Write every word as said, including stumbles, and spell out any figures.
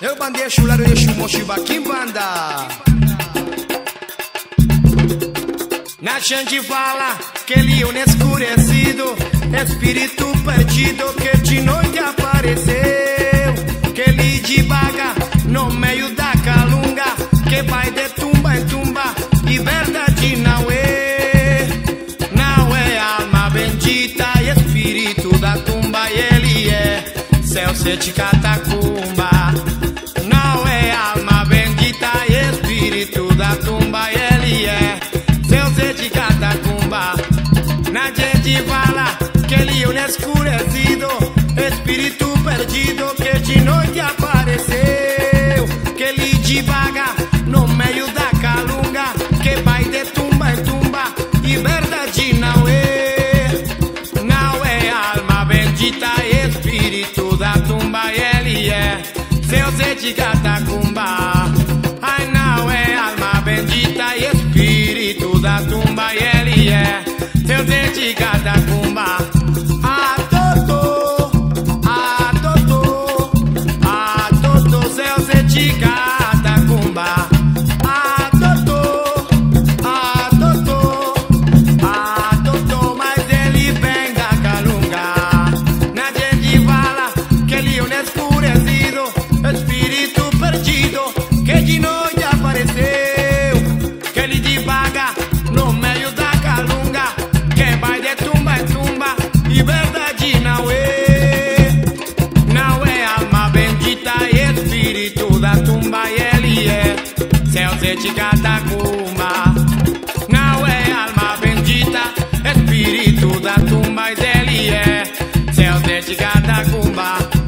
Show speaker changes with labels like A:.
A: Eu bandei chulado de chumo chuba kimbanda. Na gente fala que ele é um escurecido, espírito perdido que de noite apareceu. Que ele divaga no meio da calunga, que vai de tumba em tumba e verdade não é. Não é alma bendita e espírito da tumba, ele é céu sete catacumba. Não é alma bendita e espírito da tumba, ele é céu sete catacumba. Na gente fala que ele é um escurecido, espírito perdido que de noite apareceu. Que ele divaga no meio da calunga, que vai de tumba em tumba e verdade não é. Não é alma bendita e espírito da tumba, ele é céu sete catacumba. Ai, não é alma bendita e espírito da tumba, ele é céu sete catacumba. Ah, Totô, ah, Totô, ah, Totô, céu sete catacumba. Ah, Totô, ah, Totô, ah, Totô, mas ele vem da calunga. Na gente fala que ele é um escurecido, espírito perdido que de noite apareceu. Que ele divaga no meio da calunga, que vai de tumba em tumba e verdade não é. Não é alma bendita e espírito da tumba, ele é céu sete catacumba. Não é alma bendita, espírito da tumba, ele é céu sete catacumba.